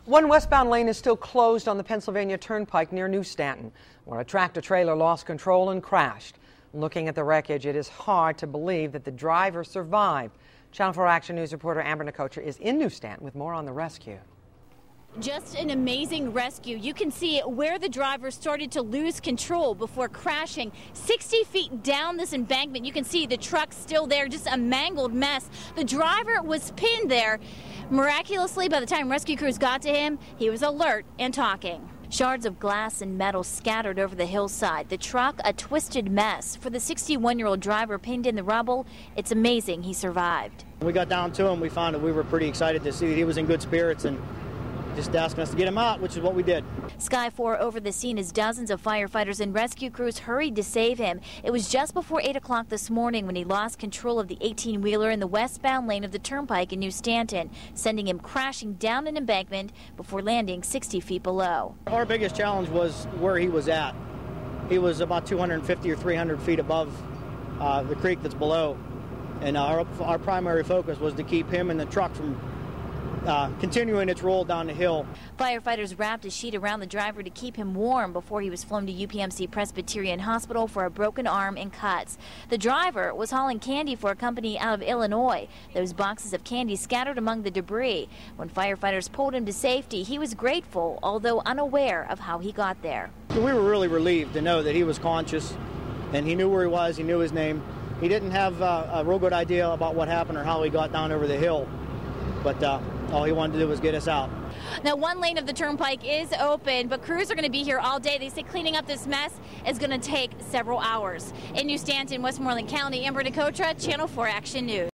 One westbound lane is still closed on the Pennsylvania Turnpike near New Stanton, where a tractor-trailer lost control and crashed. Looking at the wreckage, it is hard to believe that the driver survived. Channel 4 Action News reporter Amber Nicotra is in New Stanton with more on the rescue. Just an amazing rescue. You can see where the driver started to lose control before crashing 60 feet down this embankment. You can see the truck still there, just a mangled mess. The driver was pinned there. Miraculously, by the time rescue crews got to him, he was alert and talking. Shards of glass and metal scattered over the hillside. The truck, a twisted mess. For the 61-year-old driver pinned in the rubble, it's amazing he survived. When we got down to him, we found that we were pretty excited to see that he was in good spirits and just asking us to get him out, which is what we did. Sky 4 over the scene as dozens of firefighters and rescue crews hurried to save him. It was just before 8 o'clock this morning when he lost control of the 18-wheeler in the westbound lane of the Turnpike in New Stanton, sending him crashing down an embankment before landing 60 feet below. Our biggest challenge was where he was at. He was about 250 or 300 feet above the creek that's below, and our primary focus was to keep him and the truck from continuing its roll down the hill. Firefighters wrapped a sheet around the driver to keep him warm before he was flown to UPMC Presbyterian Hospital for a broken arm and cuts. The driver was hauling candy for a company out of Illinois. Those boxes of candy scattered among the debris. When firefighters pulled him to safety, he was grateful, although unaware of how he got there. We were really relieved to know that he was conscious and he knew where he was, he knew his name. He didn't have a real good idea about what happened or how he got down over the hill, but all he wanted to do was get us out. Now, one lane of the Turnpike is open, but crews are going to be here all day. They say cleaning up this mess is going to take several hours. In New Stanton, Westmoreland County, Amber Nicotra, Channel 4 Action News.